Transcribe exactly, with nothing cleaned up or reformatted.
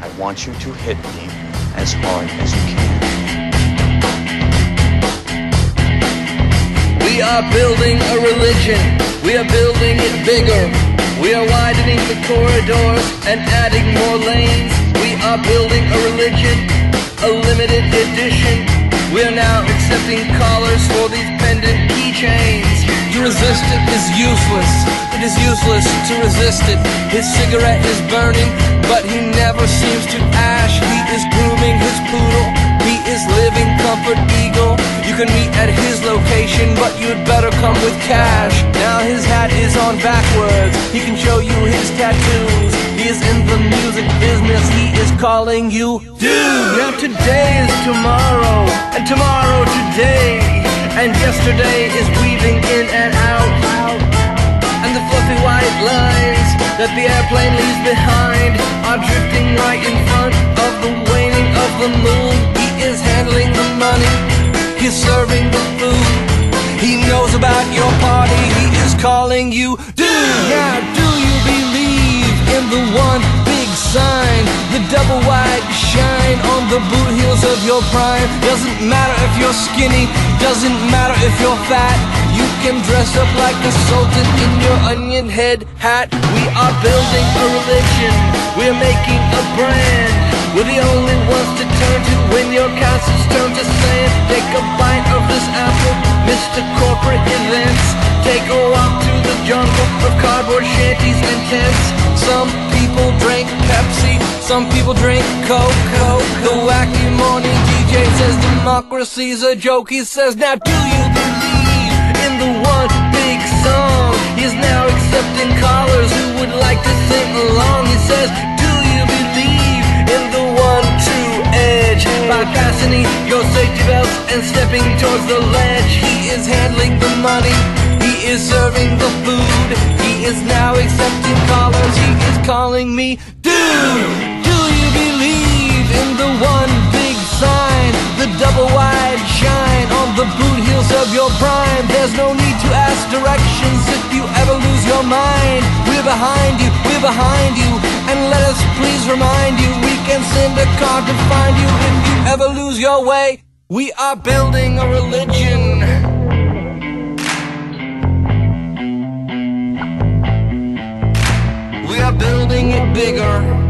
I want you to hit me as hard as you can. We are building a religion, we are building it bigger. We are widening the corridors and adding more lanes. We are building a religion, a limited edition. We are now accepting callers for these pendant keychains. To resist it is useless, it is useless to resist it. His cigarette is burning, but he never seems to ash. He is grooming his poodle, he is living comfort eagle. You can meet at his location, but you'd better come with cash. Now his hat is on backwards, he can show you his tattoos. He is in the music business, he is calling you dude. Now today is tomorrow, and tomorrow today, and yesterday is weaving in and out. And the fluffy white lines that the airplane leaves behind are drifting right in front of the waning of the moon. He is handling the money, he's serving the food. He knows about your party, he is calling you dude. Now do you believe in the one big sign, the double wide shine on the boot heels of your prime? Doesn't matter if you're skinny, doesn't matter if you're fat. You can dress up like a sultan in your onion head hat. We are building a religion, we're making a brand. We're the only ones to turn to when your castles turn to sand. Take a bite of this apple, Mister Corporate Events. Take a walk through the jungle of cardboard shanties and tents. Some people drink Pepsi, some people drink Coke. The wacky morning D J says democracy's a joke. He says, now do you believe in the one big song? He is now accepting callers who would like to sing along. He says, do you believe in the one true edge? By fastening your safety belts and stepping towards the ledge. He is handling the money, he is serving the food. He is now accepting callers, he is calling me dude. Do you believe in the one big sign, the double wide shine on the boot heels of your prime? There's no need to ask directions if you ever lose your mind. We're behind you, we're behind you, and let us please remind you, we can send a car to find you if you ever lose your way. We are building a religion. We are building it bigger.